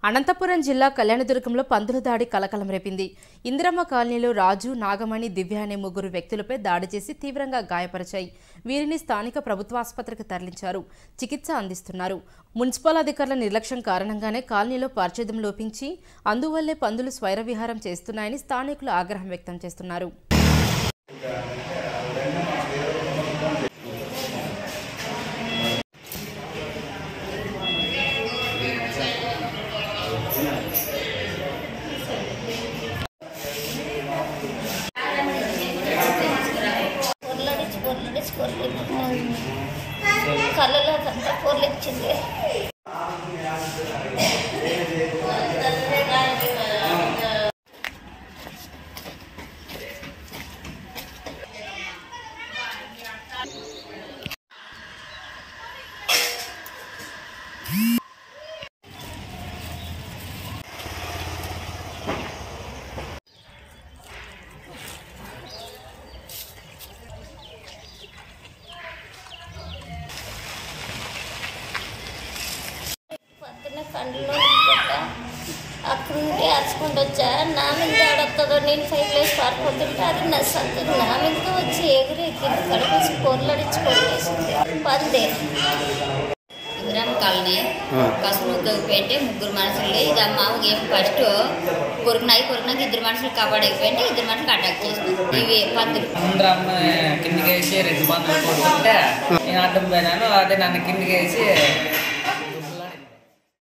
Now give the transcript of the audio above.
అనంతపురం జిల్లా కళ్యాణదుర్గంలో పందుల దాడి కలకలం రేపింది. ఇందిరమ్మ కాలనీలో రాజు, నాగమణి, దివ్య అనే ముగ్గురు వ్యక్తులపై దాడి చేసి తీవ్రంగా గాయపరిచాయి. వీరిని స్థానిక ప్రభుత్వాసుపత్రికి తరలించారు. చికిత్స అందిస్తున్నారు. మున్సిపల్ అధికారుల నిర్లక్ష్యం కారణంగానే కాలనీలో పారిశుధ్యం లోపించి అందువల్లే పందులు స్వైరవిహారం చేస్తున్నాయని స్థానికులు ఆగ్రహం వ్యక్తం చేస్తున్నారు. కళ్ళలో పొర్లిచ్చింది. కండ్లో అక్కడ నుండి అరుచుకుంటూ వచ్చా. నా మీద ఆడొస్తుందో నేను సైకిల్ పారిపోతుంటే అది నా సంతకు నా మీద వచ్చి ఎగిరి కింద కడిపేసి పొరలడిచి కొట్టేసింది. పందే ఇందిరమ్మ కాలనీ కసులు తగ్గిపోయింటే ముగ్గురు మనుషులు ఇక మామూలు ఏం ఫస్ట్ కొరికినాక ఇద్దరు మనుషులు కాపాడైపోయింటే ఇద్దరు మనుషులు అటాక్ చేసినారు. ఇవి పందులు ఇందిరమ్మ కిందికి వేసి రెండు పందులు కొట్టుకుంటే నేను అడ్డం పోయినాను. అదే నన్ను కిందికి వేసి